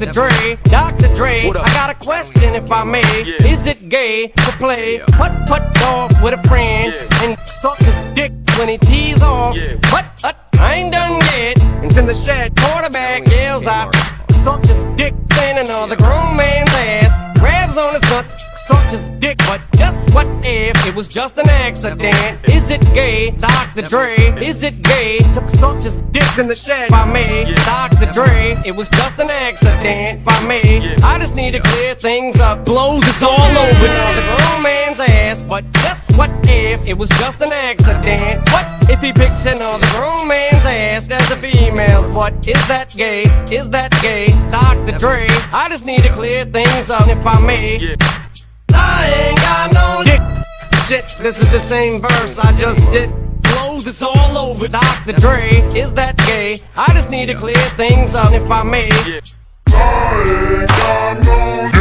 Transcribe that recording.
Dr. Dre, I got a question if I may. Is it gay to play putt golf with a friend and suck his dick when he tees off? But I ain't done yet. And then the shed quarterback yells out, suck his dick in another grown man's ass, grabs on his nuts, sucked his dick. But just what if it was just an accident? Is it gay, Dr. Dre? Is it gay to suck his dick in the shed? If I may, Dr. Dre, it was just an accident. If I may, I just need to clear things up. Blows, it's all over now, the grown man's ass. But just what if it was just an accident? What if he picks another grown man's ass as a female's? What is that gay? Is that gay, Dr. Dre? I just need to clear things up if I may. I ain't got no dick. Shit, this is the same verse I just did. Blows, it's all over. Dr. Dre, is that gay? I just need to clear things up if I may. I ain't got no